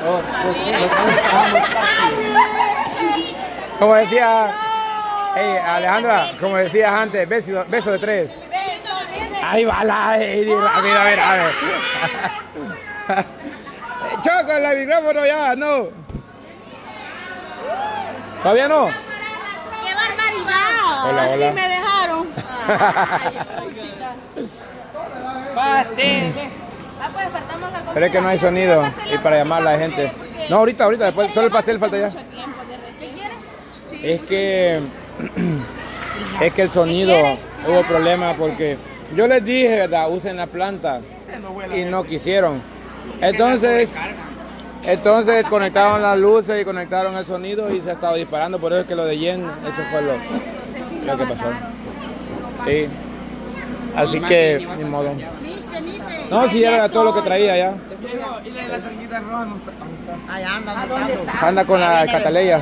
Como decía, hey, Alejandra, como decías antes, beso de 3. Ahí va la Heidi. A ver. Choco, el micrófono ya, no. ¿Todavía no? ¡Qué barbaridad! Hola. Así me dejaron. Pasteles. Pues faltamos la cosa. Pero es que no hay sonido y para llamar a la gente. No, ahorita, después, solo el pastel falta ya. Es que el sonido hubo problemas porque yo les dije, ¿verdad? Usen la planta y no quisieron. Entonces conectaron las luces y conectaron el sonido y se ha estado disparando. Por eso es que lo de Jen, eso fue lo que pasó. Sí. Así que, ni modo. No, si era todo lo que traía ya. Y la tanguita roja no está. Allá anda. Anda con la Cataleya.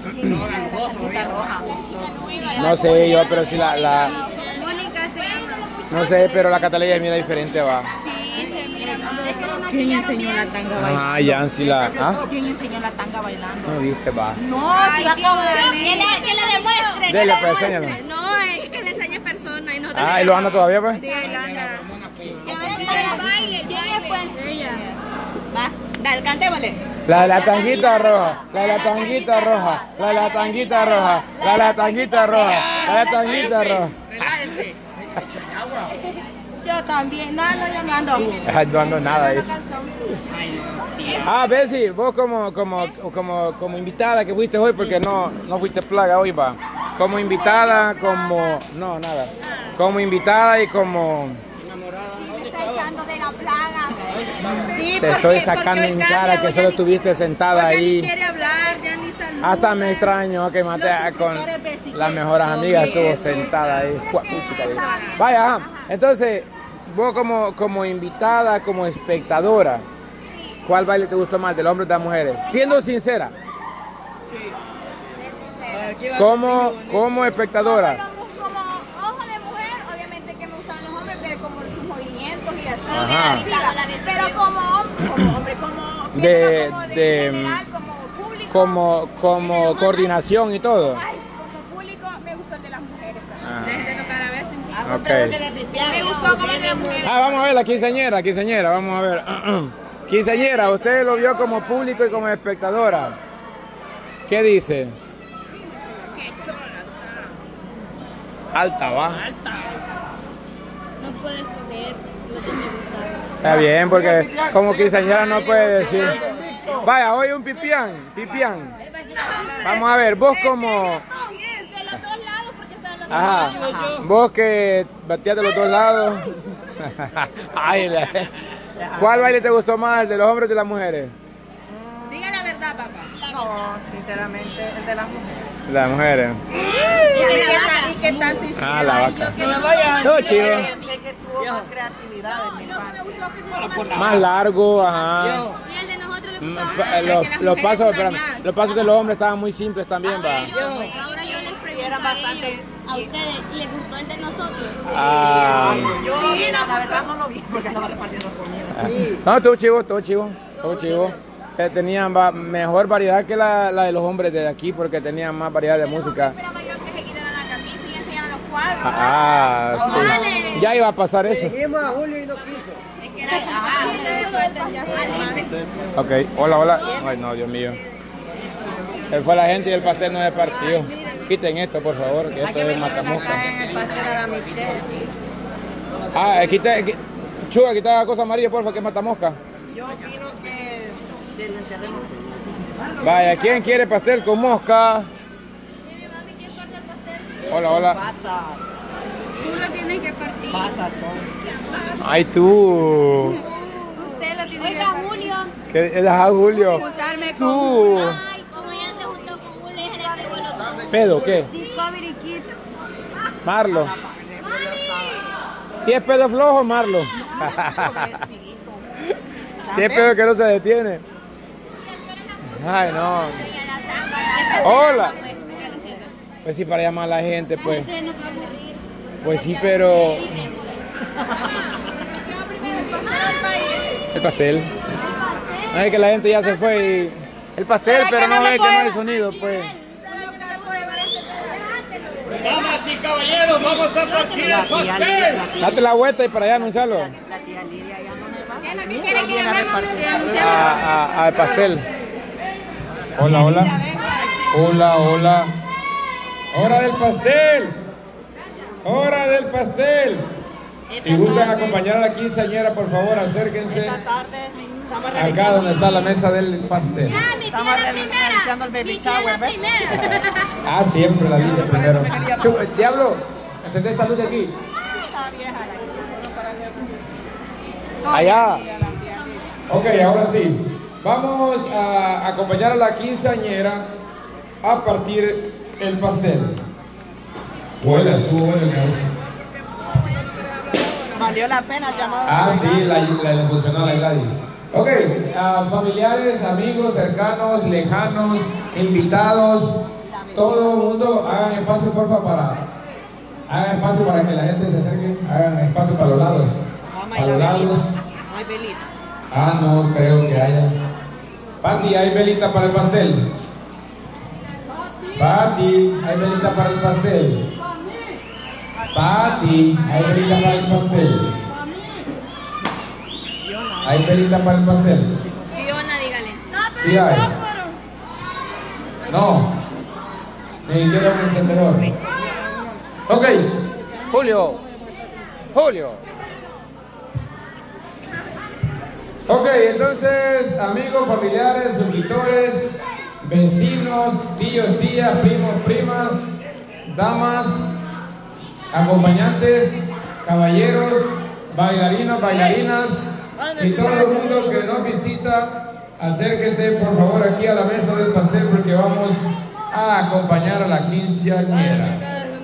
No sé yo, pero si la Mónica, sí. no sé, pero la Cataleya mira diferente, va. Sí, se mira más. ¿Quién enseñó la tanga bailando? Ah, Yancy la. ¿Ah? ¿Quién enseñó la tanga bailando? No viste, va. No, si acabo de venir. Que la demuestre. Dele, pues, enséñalo. No, es que le enseñe persona y no. Ah, ¿y lo anda todavía, pues? Sí, ahí lo anda. Baile, ¿quién es, pues? Ella. Va, dale, cantémosle. La de la tanguita roja, la de la tanguita roja, la de la tanguita roja, la de la tanguita roja, la de la tanguita roja. Relájese. Yo también. No, yo no ando. No ando nada eso. Ah, Bessie, vos como invitada que fuiste hoy, porque no fuiste plaga hoy, va. Como invitada, no, nada. Como invitada y como... Me está echando de la plaga. Sí, Te estoy sacando en cara que solo estuviste sentada ahí. Ya ni quiere hablar, ya ni saluda. Hasta me extraño que maté con las mejores amigas, estuvo sentada ahí. Vaya, entonces, vos como invitada, como espectadora, ¿cuál baile te gustó más, del hombre o de las mujeres? Siendo sincera. Como espectadora. Como ojo de mujer, obviamente que me gustan los hombres, pero como sus movimientos y así. Ajá. Pero como hombre, Como coordinación y todo. Como público, me gustó el de las mujeres. Ah. Dejen de tocar a veces. Ok. Me gustó como el de las mujeres. Vamos a ver la quinceañera, vamos a ver. Quinceañera, usted lo vio como público y como espectadora. ¿Qué dice? Qué chola está. Alta, va. No puedes coger lo que me gusta. Está bien, porque como quinceañera no puede decir. Vaya, hoy un pipián. Vamos a ver, vos como... De los dos lados, porque están los dos Ajá. lados. Vos que batías de los dos lados. Ay, ¿cuál baile te gustó más, el de los hombres o de las mujeres? Diga la verdad, papá. No, sinceramente, el de las mujeres. Las mujeres. ¿Y qué tanto hiciste? Ah, la vaca. Que no vayan. No, chivo. Es que tuvo más creatividad en mi parte. Más largo, ajá. Y el de nosotros le gustaba Los pasos de los hombres estaban muy simples también, va. Ahora yo les pregunto a ustedes, ¿les gustó el de nosotros? Ah. Yo, la verdad, no lo vi porque estaba repartiendo comida. Sí. No, estuvo chivo. Tenían mejor variedad que la de los hombres de aquí porque tenían más variedad de música. Esperaba yo que se quitaran la camisa y enseñaran los cuadros. Ah, sí. Ya iba a pasar eso. Dijimos a Julio y no quiso. Es que era Ok, hola. Ay, no, Dios mío. Él fue la gente y el pastel no se partió. Quiten esto, por favor, que esto es matamosca. En el pastel a la Michelle. Chuga, quita la cosa amarilla, porfa, que es matamosca. Yo opino que lo enterremos. Vaya, ¿quién quiere pastel con mosca? Hola. Pasa. Tú lo tienes que partir. Pasa son. Ay, tú. Usted lo tiene que partir. Julio. ¿Qué es Julio? Juntarme Tú. Ay, como ella se juntó con Julio, ella le pegó el otro. ¿Pedo qué? Discovery Kid. Marlo. Si es pedo flojo, Marlo. Si es pedo que no se detiene. Ay, no. Hola. Pues sí, para llamar a la gente, pues. Pues sí, pero... El pastel. Es que la gente ya se fue y... El pastel, pero no ve que no hay sonido, pues. Damas y caballeros, vamos a partir el pastel. Date la vuelta y para allá anunciarlo. La tía Lidia ya no me va. ¿Qué es lo que quiere que llamemos? Al pastel. Hola, hola. Hola, hola. Hora del pastel. Hora del pastel. Si gustan acompañar a la quinceañera, por favor, acérquense. Esta tarde estamos Acá donde está la mesa del pastel. Estamos realizando el baby shower, ¿ves? Ah, siempre la línea primero. Diablo, encendé esta luz de aquí. Allá. Ok, ahora sí. Vamos a acompañar a la quinceañera a partir el pastel. Bueno, estuvo bueno el negocio. Valió la pena el llamado. Ah, sí, le funcionó a la Gladys. Ok, familiares, amigos, cercanos, lejanos, invitados, todo el mundo, hagan espacio, porfa, hagan espacio para que la gente se acerque, hagan espacio para los lados. Para los lados. No hay velita. Ah, no creo que haya. Pati, ¿hay velita para el pastel? Pati, ¿hay velita para el pastel? Pati, ¿hay velita para el pastel? ¿Hay velita para el pastel? Fiona, dígale. Sí hay. No. Ni siquiera un encendedor. Ok. Julio. Ok, entonces, amigos, familiares, suscriptores, vecinos, tíos, tías, primos, primas, damas, acompañantes, caballeros, bailarinos, bailarinas y todo el mundo que nos visita, acérquese por favor aquí a la mesa del pastel porque vamos a acompañar a la quinceañera.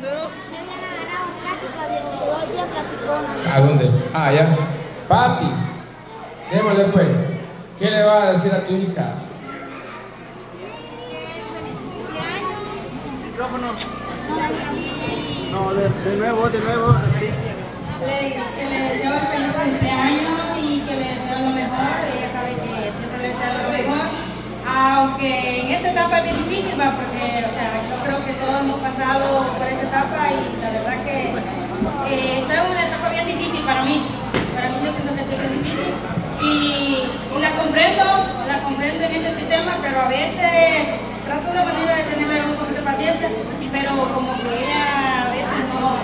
¿A dónde? Ah, ya. Pati, démosle pues. ¿Qué le vas a decir a tu hija? Micrófono. No, de nuevo. Que le deseo el feliz cumpleaños y que le deseo lo mejor. Ella sabe que siempre le deseo lo mejor. Aunque en esta etapa es bien difícil, porque yo creo que todos hemos pasado por esta etapa y la verdad que esta es una etapa bien difícil para mí. Para mí yo siento que es bien difícil. Y la comprendo en este sistema, pero a veces trato de manera de tenerle un poquito de paciencia, pero como que ella a veces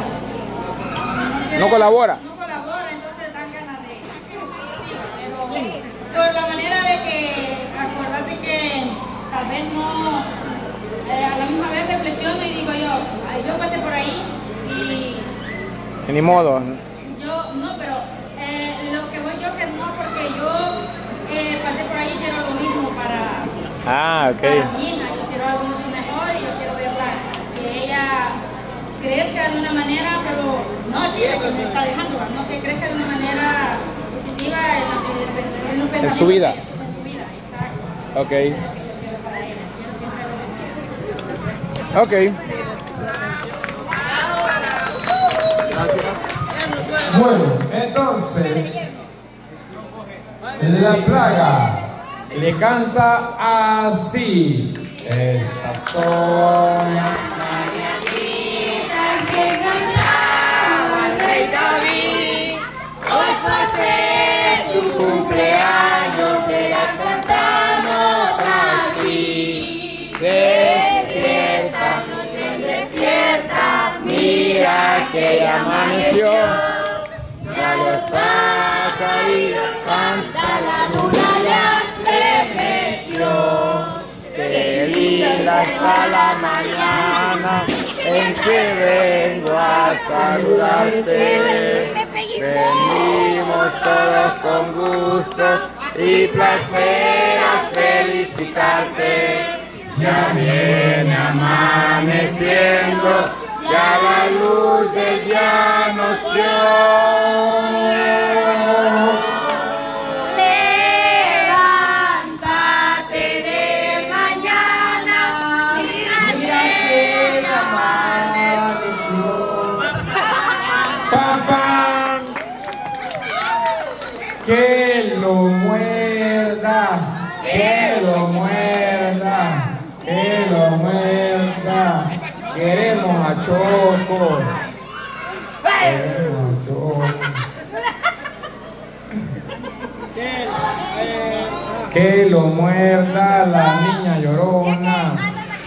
No colabora. No colabora, entonces dan ganas de... Pero la manera de que, acordate que tal vez no, a la misma vez reflexiono y digo yo pasé por ahí y... Ni modo. Yo, no, pero lo que voy yo que no, porque yo pasé por ahí y quiero lo mismo para... Ah, ok. Para mi hija, yo quiero algo mucho mejor y yo quiero verla, que ella crezca de una manera, pero no así de que se está dejando, no que crezca de una manera positiva en su vida. En su vida, exacto. Ok. Ok. Bueno, entonces la plaga le canta así. Estas son las mañanitas que cantaba el rey David. Hoy por ser su cumpleaños se las cantamos así. Despierta, despierta, mira que ya amaneció. Ya los pajaritos canta, la luna ya se metió. Qué linda está la mañana en que vengo a saludarte. Venimos todos con gusto y placer a felicitarte. Ya viene amaneciendo, ya la luz del día nos dio. Levántate de mañana, mira que ya amaneció. ¡Pam, pam! Que lo muerda. muerda. Queremos a Choco. Queremos a Choco. Que lo muerda la niña llorona.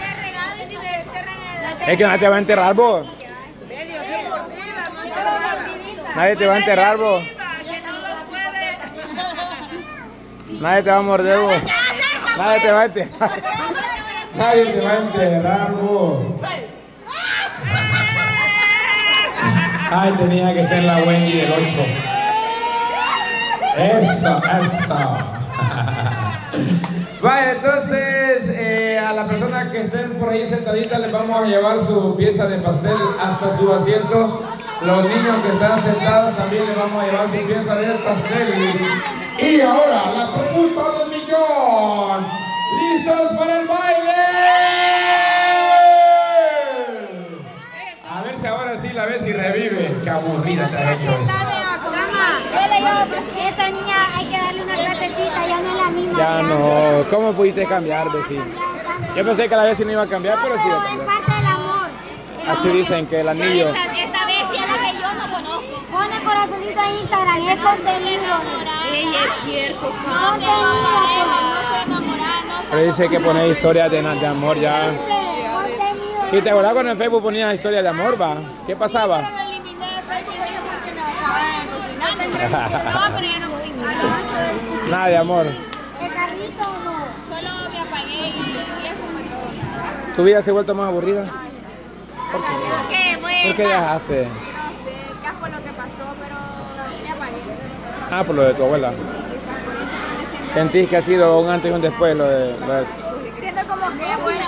Es que nadie te va a enterrar, vos. Nadie te va a enterrar, vos. Nadie te va a morder, vos. Nadie te va a enterrar. Nadie te va a enterrar, vos. Ay, tenía que ser la Wendy del 8. Eso. Vale, entonces a la persona que estén por ahí sentadita les vamos a llevar su pieza de pastel hasta su asiento. Los niños que están sentados también les vamos a llevar su pieza de pastel. Y ahora la pregunta del millón. ¿Listos para el baile? A ver si ahora sí la ves y revive. Qué aburrida te has hecho eso. Esta niña hay que darle una clasecita, ya no es la misma. Ya no, ¿cómo pudiste cambiar, Bessie? Yo pensé que la Bessie no iba a cambiar, pero sí iba a cambiar. Es parte del amor. Así dicen que el anillo. Esta Bessie es la que yo no conozco. Pone corazoncito en Instagram, es contenido. Ella es cierto, Pero dice que pone historias de amor ya. ¿Y te acordás cuando en Facebook ponía historias de amor, va? ¿Qué pasaba? Nada de amor. ¿El carrito o no? Solo me apagué y eso fue todo. ¿Tu vida se ha vuelto más aburrida? ¿Por qué? ¿Por qué dejaste? No sé, qué por lo que pasó, pero me apagué. Ah, por lo de tu abuela. ¿Sentís que ha sido un antes y un después lo de eso? Siento como que bueno.